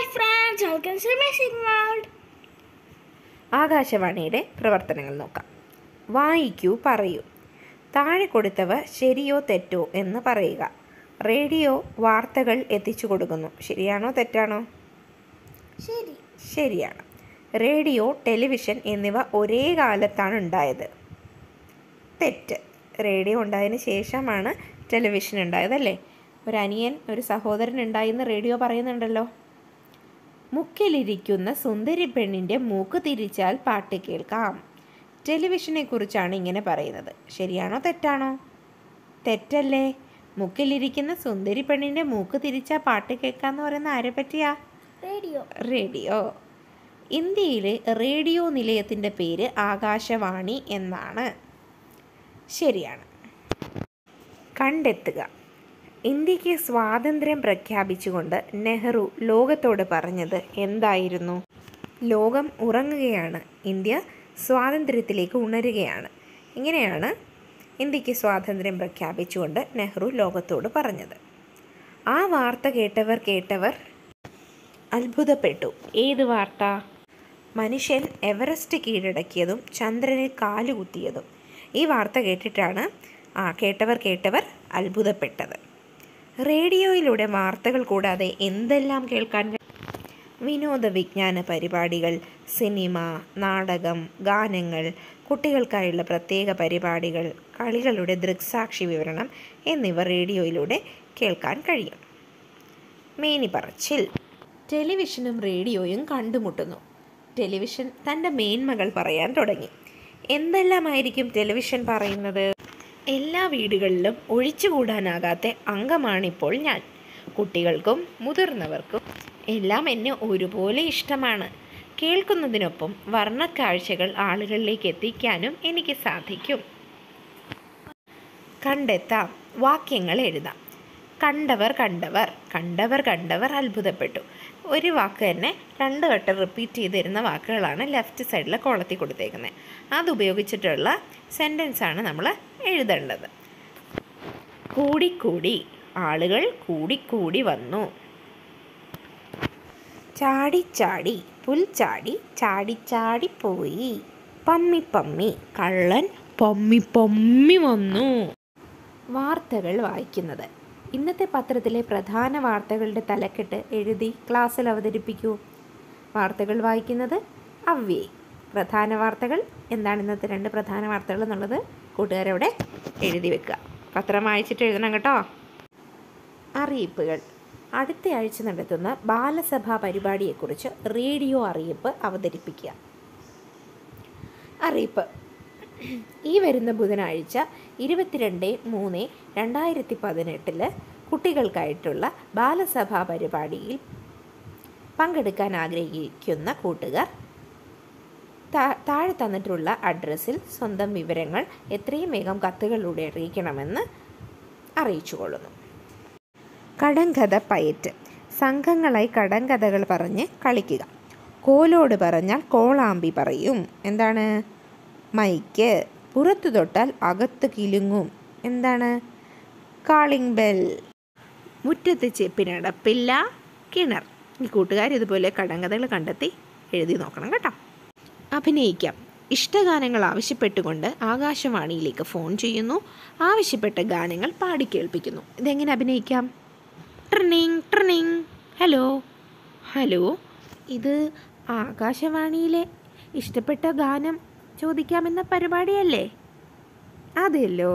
friends, welcome to Missing World. ആകാശവാണിയുടെ പ്രവർത്തനങ്ങൾ നോക്കാം. വായിക്കൂ, പറയൂ. താഴെ കൊടുത്തവ ശരിയോ തെറ്റോ എന്ന് പറയുക. റേഡിയോ വാർത്തകൾ എത്തിച്ചു കൊടുക്കുന്നു. ശരിയാണോ തെറ്റാണോ? ശരിയാണ്. റേഡിയോ, ടെലിവിഷൻ എന്നിവ ഒരേ കാലത്താണ് ഉണ്ടായത്. തെറ്റ്. റേഡിയോ ഉണ്ടായതിന് ശേഷമാണ് ടെലിവിഷൻ ഉണ്ടായതല്ലേ? ഒരു അനിയൻ, ഒരു സഹോദരൻ ഉണ്ടായിന്ന് റേഡിയോ പറയുന്നുണ്ടല്ലോ. മുക്കിലിരിക്കുന്ന സുന്ദരി പെണ്ണിൻ്റെ മൂക്ക് തിരിച്ചാൽ പാട്ട് കേൾക്കാം. ടെലിവിഷനെ കുറിച്ചാണ് ഇങ്ങനെ പറയുന്നത്. ശരിയാണോ തെറ്റാണോ? തെറ്റല്ലേ? മുക്കിലിരിക്കുന്ന സുന്ദരി പെണ്ണിൻ്റെ മൂക്ക് തിരിച്ചാൽ പാട്ട് കേൾക്കാമെന്ന് പറയുന്ന ആരെ പറ്റിയാ? റേഡിയോ. ഇന്ത്യയിലെ റേഡിയോ നിലയത്തിൻ്റെ പേര് ആകാശവാണി എന്നാണ്. ശരിയാണ്. കണ്ടെത്തുക. ഇന്ത്യക്ക് സ്വാതന്ത്ര്യം പ്രഖ്യാപിച്ചുകൊണ്ട് നെഹ്റു ലോകത്തോട് പറഞ്ഞത് എന്തായിരുന്നു? ലോകം ഉറങ്ങുകയാണ്, ഇന്ത്യ സ്വാതന്ത്ര്യത്തിലേക്ക് ഉണരുകയാണ്. ഇങ്ങനെയാണ് ഇന്ത്യക്ക് സ്വാതന്ത്ര്യം പ്രഖ്യാപിച്ചുകൊണ്ട് നെഹ്റു ലോകത്തോട് പറഞ്ഞത്. ആ വാർത്ത കേട്ടവർ അത്ഭുതപ്പെട്ടു. ഏത് വാർത്ത? മനുഷ്യൻ എവറസ്റ്റ് കീഴടക്കിയതും ചന്ദ്രനിൽ കാലുകുത്തിയതും. ഈ വാർത്ത കേട്ടിട്ടാണ് കേട്ടവർ അത്ഭുതപ്പെട്ടത്. റേഡിയോയിലൂടെ വാർത്തകൾ കൂടാതെ എന്തെല്ലാം കേൾക്കാൻ? വിനോദ വിജ്ഞാന പരിപാടികൾ, സിനിമ, നാടകം, ഗാനങ്ങൾ, കുട്ടികൾക്കായുള്ള പ്രത്യേക പരിപാടികൾ, കളികളുടെ ദൃക്സാക്ഷി വിവരണം എന്നിവ റേഡിയോയിലൂടെ കേൾക്കാൻ കഴിയും. മേനി പറച്ചിൽ. ടെലിവിഷനും റേഡിയോയും കണ്ടുമുട്ടുന്നു. ടെലിവിഷൻ തൻ്റെ മേന്മകൾ പറയാൻ തുടങ്ങി. എന്തെല്ലാമായിരിക്കും ടെലിവിഷൻ പറയുന്നത്? എല്ലാ വീടുകളിലും ഒഴിച്ചുകൂടാനാകാത്ത അംഗമാണിപ്പോൾ ഞാൻ. കുട്ടികൾക്കും മുതിർന്നവർക്കും എല്ലാം എന്നെ ഒരുപോലെ ഇഷ്ടമാണ്. കേൾക്കുന്നതിനൊപ്പം വർണ്ണക്കാഴ്ചകൾ ആളുകളിലേക്ക് എത്തിക്കാനും എനിക്ക് സാധിക്കും. കണ്ടെത്താം. വാക്യങ്ങൾ എഴുതാം. കണ്ടവർ അത്ഭുതപ്പെട്ടു. ഒരു വാക്ക് തന്നെ 2 വട്ടം റിപ്പീറ്റ് ചെയ്തിരുന്ന വാക്കുകളാണ് ലെഫ്റ്റ് സൈഡിൽ കോളത്തിൽ കൊടുത്തേക്കുന്നത്. അതുപയോഗിച്ചിട്ടുള്ള സെൻറ്റൻസാണ് നമ്മൾ എഴുതേണ്ടത്. കൂടിക്കൂടി, ആളുകൾ കൂടിക്കൂടി വന്നു. ചാടിച്ചാടി, പുൽച്ചാടി ചാടിച്ചാടി പോയി. പമ്മി, കള്ളൻ പമ്മി വന്നു. വാർത്തകൾ വായിക്കുന്നത്. ഇന്നത്തെ പത്രത്തിലെ പ്രധാന വാർത്തകളുടെ തലക്കെട്ട് എഴുതി ക്ലാസ്സിൽ അവതരിപ്പിക്കൂ. വാർത്തകൾ വായിക്കുന്നത് അവ്യേ. പ്രധാന വാർത്തകൾ എന്താണ്? ഇന്നത്തെ 2 പ്രധാന വാർത്തകൾ എന്നുള്ളത് കൂട്ടുകാരവിടെ എഴുതി വെക്കുക. പത്രം വായിച്ചിട്ട് എഴുതണം കേട്ടോ. അറിയിപ്പുകൾ. അടുത്ത ആഴ്ച നടത്തുന്ന ബാലസഭാ പരിപാടിയെക്കുറിച്ച് റേഡിയോ അറിയിപ്പ് അവതരിപ്പിക്കുക. അറിയിപ്പ്. ഈ വരുന്ന ബുധനാഴ്ച 22/3/2018 കുട്ടികൾക്കായിട്ടുള്ള ബാലസഭാ പരിപാടിയിൽ പങ്കെടുക്കാൻ ആഗ്രഹിക്കുന്ന കൂട്ടുകാർ താഴെ തന്നിട്ടുള്ള അഡ്രസ്സിൽ സ്വന്തം വിവരങ്ങൾ എത്രയും വേഗം കത്തുകളിലൂടെ അറിയിക്കണമെന്ന് അറിയിച്ചുകൊള്ളുന്നു. കടങ്കഥ പയറ്റ്. സംഘങ്ങളായി കടങ്കഥകൾ പറഞ്ഞ് കളിക്കുക. കോലോട് പറഞ്ഞാൽ കോളാമ്പി പറയും. എന്താണ്? മൈക്ക്. പുറത്തു തൊട്ടാൽ അകത്ത് കിലുങ്ങും. എന്താണ്? Calling bell. മുറ്റത്ത് ചെപ്പിനടപ്പില്ല, കിണർ. ഈ കൂട്ടുകാർ ഇതുപോലെ കടങ്കഥകൾ കണ്ടെത്തി എഴുതി നോക്കണം കേട്ടോ. അഭിനയിക്കാം. ഇഷ്ടഗാനങ്ങൾ ആവശ്യപ്പെട്ടുകൊണ്ട് ആകാശവാണിയിലേക്ക് ഫോൺ ചെയ്യുന്നു. ആവശ്യപ്പെട്ട ഗാനങ്ങൾ പാടിക്കേൾപ്പിക്കുന്നു. ഇതെങ്ങനെ അഭിനയിക്കാം? ട്രിനിങ്. ഹലോ, ഇത് ആകാശവാണിയിലെ ഇഷ്ടപ്പെട്ട ഗാനം ചോദിക്കാമെന്ന പരിപാടിയല്ലേ? അതെല്ലോ.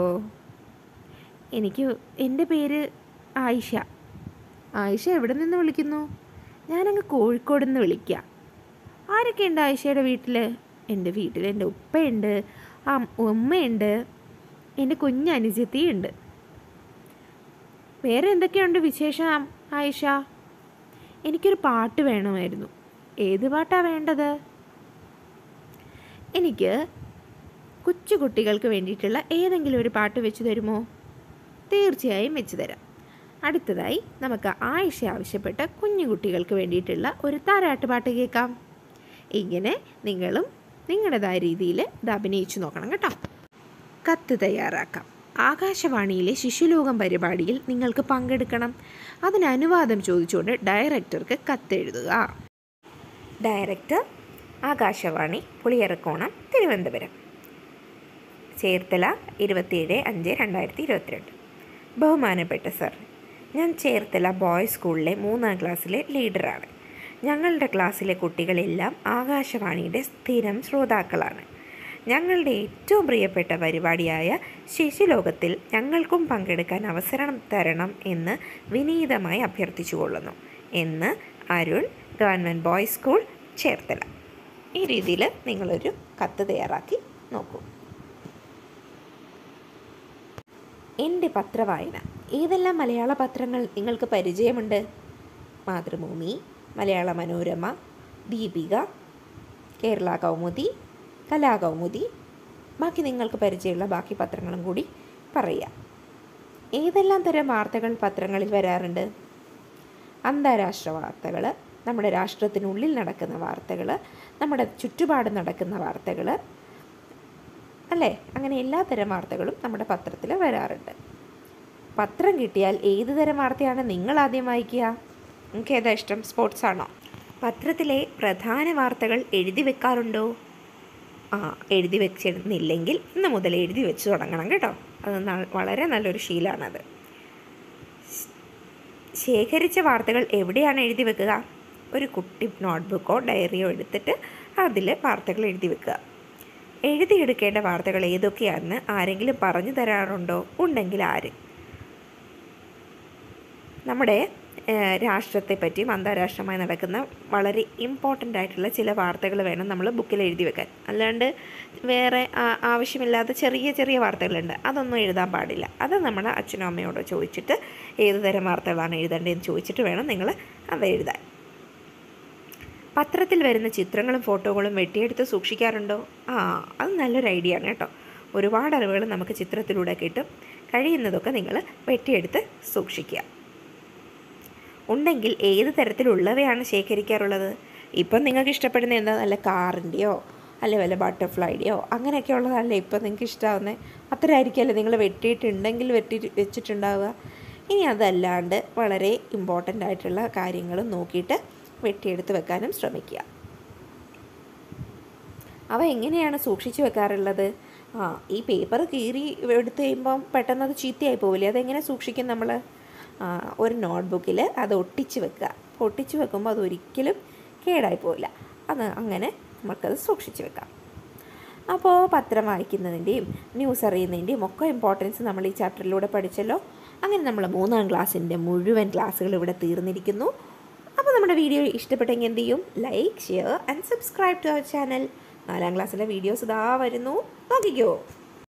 എൻ്റെ പേര് ആയിഷ എവിടെ നിന്ന് വിളിക്കുന്നു? ഞാനങ്ങ് കോഴിക്കോട് നിന്ന് വിളിക്കാം. ആരൊക്കെ ഉണ്ട് ആയിഷയുടെ വീട്ടിൽ? എൻ്റെ വീട്ടിൽ എൻ്റെ ഉപ്പയുണ്ട്, ഉമ്മയുണ്ട്, എൻ്റെ കുഞ്ഞനുജത്തിയുണ്ട്. വേറെ എന്തൊക്കെയുണ്ട് വിശേഷം ആയിഷ? എനിക്കൊരു പാട്ട് വേണമായിരുന്നു. ഏത് പാട്ടാണ് വേണ്ടത്? എനിക്ക് കൊച്ചു കുട്ടികൾക്ക് വേണ്ടിയിട്ടുള്ള ഏതെങ്കിലും ഒരു പാട്ട് വെച്ച് തരുമോ? തീർച്ചയായും വെച്ച് തരാം. അടുത്തതായി നമുക്ക് ആയിഷ ആവശ്യപ്പെട്ട കുഞ്ഞു കുട്ടികൾക്ക് വേണ്ടിയിട്ടുള്ള ഒരു താരാട്ട് പാട്ട് കേൾക്കാം. ഇങ്ങനെ നിങ്ങളും നിങ്ങളുടേതായ രീതിയിൽ ഇത് അഭിനയിച്ചു നോക്കണം കേട്ടോ. കത്ത് തയ്യാറാക്കാം. ആകാശവാണിയിലെ ശിശുലോകം പരിപാടിയിൽ നിങ്ങൾക്ക് പങ്കെടുക്കണം. അതിന് അനുവാദം ചോദിച്ചുകൊണ്ട് ഡയറക്ടർക്ക് കത്തെഴുതുക. ഡയറക്ടർ, ആകാശവാണി, പുളിയറക്കോണം, തിരുവനന്തപുരം. ചേർത്തല 27/5/2022. ബഹുമാനപ്പെട്ട സർ, ഞാൻ ചേർത്തല ബോയ്സ് സ്കൂളിലെ 3ാം ക്ലാസ്സിലെ ലീഡറാണ്. ഞങ്ങളുടെ ക്ലാസ്സിലെ കുട്ടികളെല്ലാം ആകാശവാണിയുടെ സ്ഥിരം ശ്രോതാക്കളാണ്. ഞങ്ങളുടെ ഏറ്റവും പ്രിയപ്പെട്ട പരിപാടിയായ ശിശുലോകത്തിൽ ഞങ്ങൾക്കും പങ്കെടുക്കാൻ അവസരം തരണം എന്ന് വിനീതമായി അഭ്യർത്ഥിച്ചുകൊള്ളുന്നു എന്ന് Arun, government boys school, Cherthala. ഈ രീതിയിൽ നിങ്ങളൊരു കത്ത് തയ്യാറാക്കി നോക്കൂ. എൻ്റെ പത്രവായന. ഏതെല്ലാം മലയാള പത്രങ്ങൾ നിങ്ങൾക്ക് പരിചയമുണ്ട്? മാതൃഭൂമി, മലയാള മനോരമ, ദീപിക, കേരള കൗമുദി, കലാകൗമുദി. ബാക്കി നിങ്ങൾക്ക് പരിചയമുള്ള ബാക്കി പത്രങ്ങളും കൂടി പറയുക. ഏതെല്ലാം തരം വാർത്തകൾ പത്രങ്ങളിൽ വരാറുണ്ട്? അന്താരാഷ്ട്ര വാർത്തകൾ, നമ്മുടെ രാഷ്ട്രത്തിനുള്ളിൽ നടക്കുന്ന വാർത്തകൾ, നമ്മുടെ ചുറ്റുപാട് നടക്കുന്ന വാർത്തകൾ, അല്ലേ? അങ്ങനെ എല്ലാ തരം വാർത്തകളും നമ്മുടെ പത്രത്തിൽ വരാറുണ്ട്. പത്രം കിട്ടിയാൽ ഏത് തരം വാർത്തയാണ് നിങ്ങൾ ആദ്യം വായിക്കുക? നിങ്ങൾക്ക് ഏതാ ഇഷ്ടം? സ്പോർട്സ് ആണോ? പത്രത്തിലെ പ്രധാന വാർത്തകൾ എഴുതി വെക്കാറുണ്ടോ? എഴുതി വെച്ചിരുന്നില്ലെങ്കിൽ ഇന്ന് മുതൽ എഴുതി വെച്ച് തുടങ്ങണം കേട്ടോ. അത് വളരെ നല്ലൊരു ശീലമാണത്. ശേഖരിച്ച വാർത്തകൾ എവിടെയാണ് എഴുതി വെക്കുക? ഒരു കുട്ടി നോട്ട്ബുക്കോ ഡയറിയോ എടുത്തിട്ട് അതിൽ വാർത്തകൾ എഴുതി വെക്കുക. എഴുതിയെടുക്കേണ്ട വാർത്തകൾ ഏതൊക്കെയാണെന്ന് ആരെങ്കിലും പറഞ്ഞു തരാറുണ്ടോ? ഉണ്ടെങ്കിൽ ആര്? നമ്മുടെ രാഷ്ട്രത്തെപ്പറ്റിയും അന്താരാഷ്ട്രമായി നടക്കുന്ന വളരെ ഇമ്പോർട്ടൻ്റ് ആയിട്ടുള്ള ചില വാർത്തകൾ വേണം നമ്മൾ ബുക്കിൽ എഴുതി വെക്കാൻ. അല്ലാണ്ട് വേറെ ആവശ്യമില്ലാത്ത ചെറിയ ചെറിയ വാർത്തകളുണ്ട്, അതൊന്നും എഴുതാൻ പാടില്ല. അത് നമ്മുടെ അച്ഛനും അമ്മയോടോ ചോദിച്ചിട്ട് ഏത് തരം വാർത്തകളാണ് എഴുതേണ്ടതെന്ന് ചോദിച്ചിട്ട് വേണം നിങ്ങൾ അവ എഴുതാൻ. പത്രത്തിൽ വരുന്ന ചിത്രങ്ങളും ഫോട്ടോകളും വെട്ടിയെടുത്ത് സൂക്ഷിക്കാറുണ്ടോ? അത് നല്ലൊരു ഐഡിയ ആണ് കേട്ടോ. ഒരുപാട് അറിവുകൾ നമുക്ക് ചിത്രത്തിലൂടെ കിട്ടും. കഴിയുന്നതൊക്കെ നിങ്ങൾ വെട്ടിയെടുത്ത് സൂക്ഷിക്കുക. ഉണ്ടെങ്കിൽ ഏത് തരത്തിലുള്ളവയാണ് ശേഖരിക്കാറുള്ളത്? ഇപ്പം നിങ്ങൾക്ക് ഇഷ്ടപ്പെടുന്ന എന്താ? നല്ല കാറിൻ്റെയോ അല്ലെ വല്ല ബട്ടർഫ്ലൈയുടെയോ അങ്ങനെയൊക്കെ ഉള്ളതല്ലേ ഇപ്പം നിങ്ങൾക്ക് ഇഷ്ടമാവുന്നത്? അത്രയായിരിക്കുമല്ലേ നിങ്ങൾ വെട്ടിയിട്ടുണ്ടെങ്കിൽ വെച്ചിട്ടുണ്ടാവുക. ഇനി അതല്ലാണ്ട് വളരെ ഇമ്പോർട്ടൻ്റ് ആയിട്ടുള്ള കാര്യങ്ങൾ നോക്കിയിട്ട് വെട്ടിയെടുത്ത് വെക്കാനും ശ്രമിക്കുക. അവ എങ്ങനെയാണ് സൂക്ഷിച്ച് വെക്കാറുള്ളത്? ഈ പേപ്പർ കീറി എടുത്ത് കഴിയുമ്പം പെട്ടെന്ന് അത് ചീത്തയായി പോവില്ലേ? അതെങ്ങനെ സൂക്ഷിക്കും നമ്മൾ? ഒരു നോട്ട്ബുക്കിൽ അത് ഒട്ടിച്ച് വെക്കുക. ഒട്ടിച്ച് വെക്കുമ്പോൾ അതൊരിക്കലും കേടായി പോവില്ല. അങ്ങനെ നമുക്കത് സൂക്ഷിച്ച് വെക്കാം. അപ്പോൾ പത്രം വായിക്കുന്നതിൻ്റെയും ന്യൂസ് അറിയുന്നതിൻ്റെയും ഒക്കെ ഇമ്പോർട്ടൻസ് നമ്മൾ ഈ ചാപ്റ്ററിലൂടെ പഠിച്ചല്ലോ. അങ്ങനെ നമ്മൾ 3ാം ക്ലാസ്സിൻ്റെ മുഴുവൻ ക്ലാസ്സുകൾ ഇവിടെ തീർന്നിരിക്കുന്നു. അപ്പോൾ നമ്മുടെ വീഡിയോ ഇഷ്ടപ്പെട്ടെങ്കിൽ എന്ത് ചെയ്യും? Like, share and subscribe to our channel. 4ാം ക്ലാസ്സിലെ വീഡിയോസ് ഇതാ വരുന്നു, നോക്കിക്കോ.